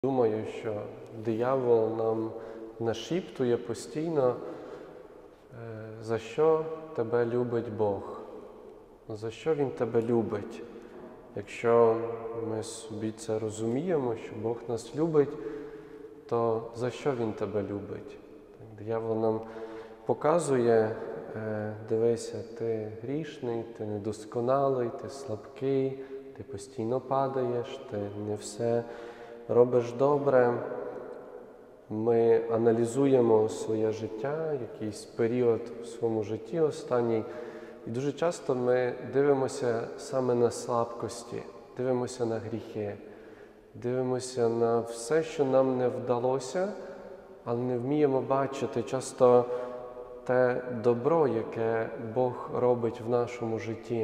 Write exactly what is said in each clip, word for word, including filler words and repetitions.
Думаю, що диявол нам нашіптує постійно, за що тебе любить Бог, за що Він тебе любить. Якщо ми собі це розуміємо, що Бог нас любить, то за що Він тебе любить? Диявол нам показує, дивися, ти грішний, ти недосконалий, ти слабкий, ти постійно падаєш, ти не все робиш добре. Ми аналізуємо своє життя, якийсь період в своєму житті останній, і дуже часто ми дивимося саме на слабкості, дивимося на гріхи, дивимося на все, що нам не вдалося, але не вміємо бачити часто те добро, яке Бог робить в нашому житті.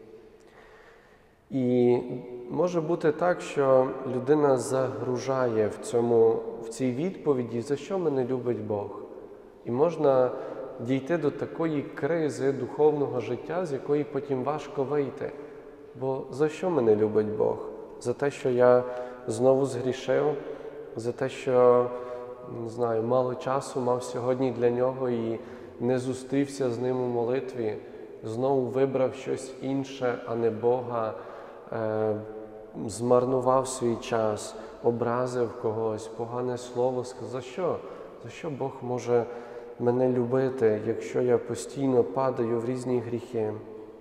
І може бути так, що людина загружає в, цьому, в цій відповіді, за що мене любить Бог. І можна дійти до такої кризи духовного життя, з якої потім важко вийти. Бо за що мене любить Бог? За те, що я знову згрішив, за те, що, не знаю, мало часу мав сьогодні для нього і не зустрівся з ним у молитві, знову вибрав щось інше, а не Бога, е, змарнував свій час, образив когось, погане слово сказав. За що? За що Бог може мене любити, якщо я постійно падаю в різні гріхи?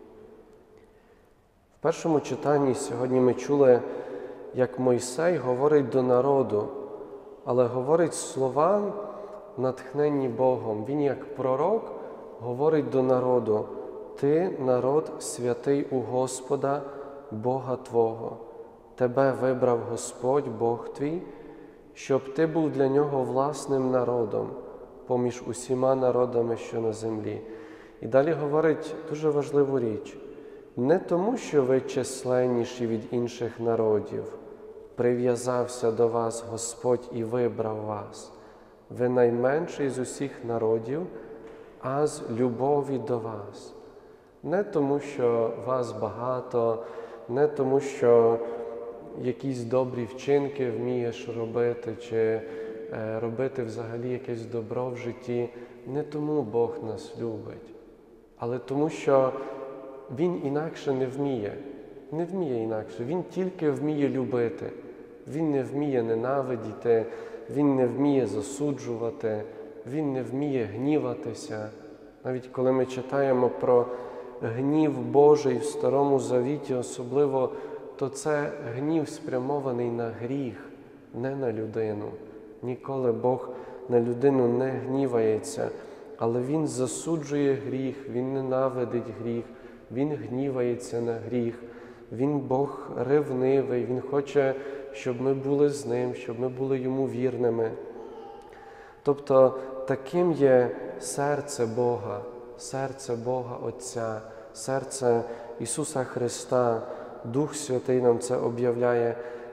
В першому читанні сьогодні ми чули, як Мойсей говорить до народу, але говорить слова, натхненні Богом. Він як пророк говорить до народу: «Ти, народ святий у Господа, Бога Твого. Тебе вибрав Господь, Бог твій, щоб ти був для Нього власним народом, поміж усіма народами, що на землі». І далі говорить дуже важливу річ. «Не тому, що ви численніші від інших народів, прив'язався до вас Господь і вибрав вас. Ви найменший з усіх народів, а з любові до вас». Не тому, що вас багато, не тому, що якісь добрі вчинки вмієш робити, чи е, робити взагалі якесь добро в житті. Не тому Бог нас любить, але тому, що Він інакше не вміє. Не вміє інакше. Він тільки вміє любити. Він не вміє ненавидіти, Він не вміє засуджувати, Він не вміє гніватися. Навіть коли ми читаємо про гнів Божий в Старому Завіті особливо, то це гнів спрямований на гріх, не на людину. Ніколи Бог на людину не гнівається, але Він засуджує гріх, Він ненавидить гріх, Він гнівається на гріх. Він Бог ревнивий, Він хоче, щоб ми були з Ним, щоб ми були Йому вірними. Тобто таким є серце Бога, серце Бога Отця, серце Ісуса Христа. Дух Святий нам це об'являє.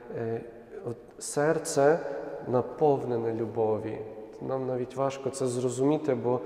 Серце наповнене любові. Нам навіть важко це зрозуміти, бо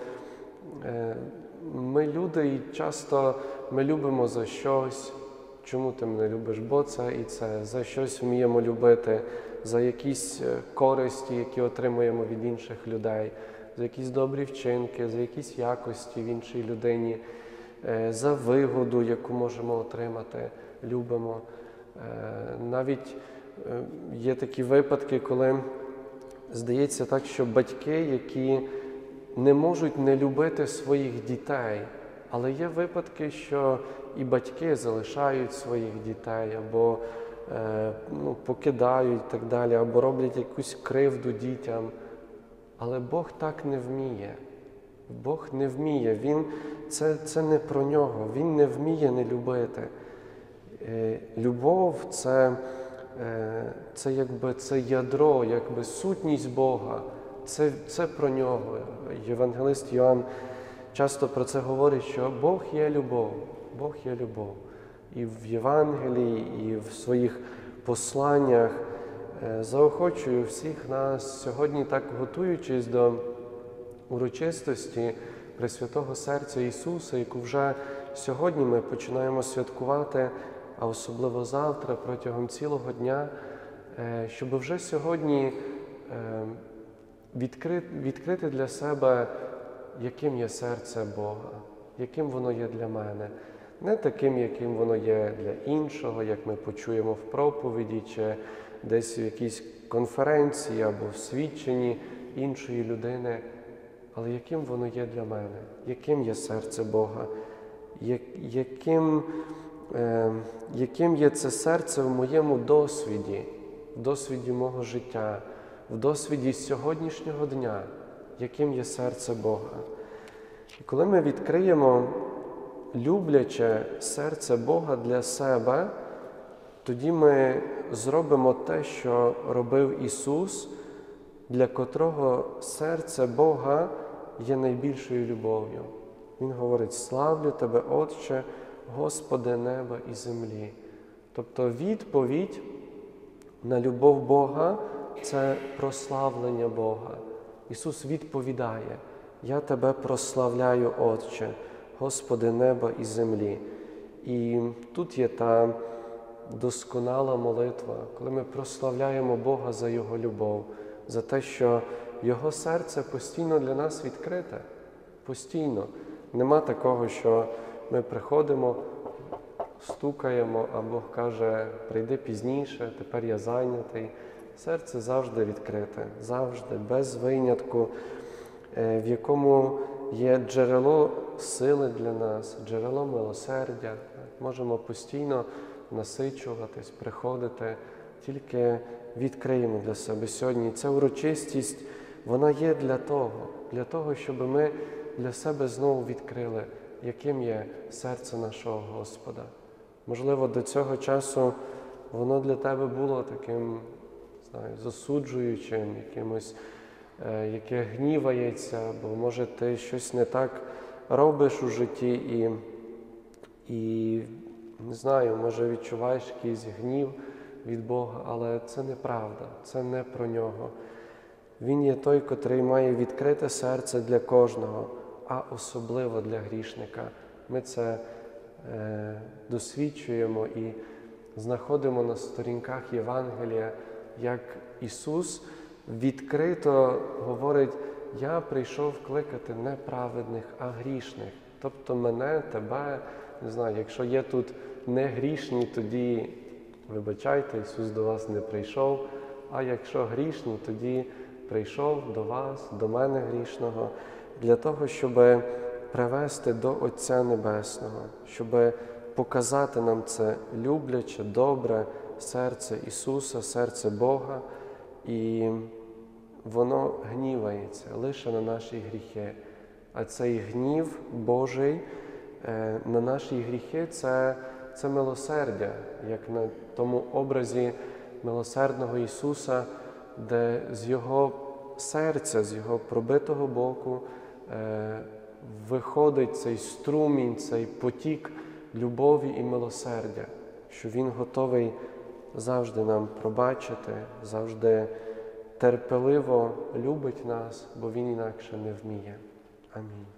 ми люди і часто ми любимо за щось. Чому ти мене любиш? Бо це і це. За щось вміємо любити, за якісь користі, які отримуємо від інших людей, за якісь добрі вчинки, за якісь якості в іншій людині, за вигоду, яку можемо отримати, любимо. Навіть є такі випадки, коли здається так, що батьки, які не можуть не любити своїх дітей, але є випадки, що і батьки залишають своїх дітей, або е, ну, покидають і так далі, або роблять якусь кривду дітям. Але Бог так не вміє. Бог не вміє. Він, це, це не про Нього. Він не вміє не любити. Е, любов – це, е, це, якби, це ядро, якби сутність Бога. Це, це про Нього. Євангелист Йоанн часто про це говорить, що Бог є любов, Бог є любов. І в Євангелії, і в своїх посланнях заохочую всіх нас сьогодні, так готуючись до урочистості Пресвятого Серця Ісуса, яку вже сьогодні ми починаємо святкувати, а особливо завтра, протягом цілого дня, щоб вже сьогодні відкрити для себе, яким є серце Бога, яким воно є для мене. Не таким, яким воно є для іншого, як ми почуємо в проповіді, чи десь в якійсь конференції або в свідченні іншої людини, але яким воно є для мене, яким є серце Бога, яким, е, яким є це серце в моєму досвіді, в досвіді мого життя, в досвіді сьогоднішнього дня, яким є серце Бога. І коли ми відкриємо любляче серце Бога для себе, тоді ми зробимо те, що робив Ісус, для котрого серце Бога є найбільшою любов'ю. Він говорить: «Славлю Тебе, Отче, Господи неба і землі». Тобто відповідь на любов Бога – це прославлення Бога. Ісус відповідає: «Я Тебе прославляю, Отче, Господи неба і землі». І тут є та досконала молитва, коли ми прославляємо Бога за Його любов, за те, що Його серце постійно для нас відкрите. Постійно. Нема такого, що ми приходимо, стукаємо, а Бог каже: «Прийди пізніше, тепер я зайнятий». Серце завжди відкрите, завжди, без винятку, в якому є джерело сили для нас, джерело милосердя. Можемо постійно насичуватись, приходити, тільки відкриємо для себе сьогодні. Ця урочистість, вона є для того, для того, щоб ми для себе знову відкрили, яким є серце нашого Господа. Можливо, до цього часу воно для тебе було таким, знаю, засуджуючим, якимось, е, яке гнівається, бо, може, ти щось не так робиш у житті і, і не знаю, може, відчуваєш якийсь гнів від Бога, але це неправда, це не про Нього. Він є той, котрий має відкрите серце для кожного, а особливо для грішника. Ми це е, досвідчуємо і знаходимо на сторінках Євангелія, як Ісус відкрито говорить: «Я прийшов кликати не праведних, а грішних». Тобто мене, тебе, не знаю, якщо є тут не грішні, тоді вибачайте, Ісус до вас не прийшов, а якщо грішні, тоді прийшов до вас, до мене грішного, для того, щоб привести до Отця Небесного, щоб показати нам це любляче, добре серце Ісуса, серце Бога, і воно гнівається лише на наші гріхи. А цей гнів Божий на наші гріхи – це, це милосердя, як на тому образі милосердного Ісуса, де з Його серця, з Його пробитого боку е, виходить цей струмінь, цей потік любові і милосердя, що Він готовий завжди нам пробачити, завжди терпеливо любить нас, бо Він інакше не вміє. Амінь.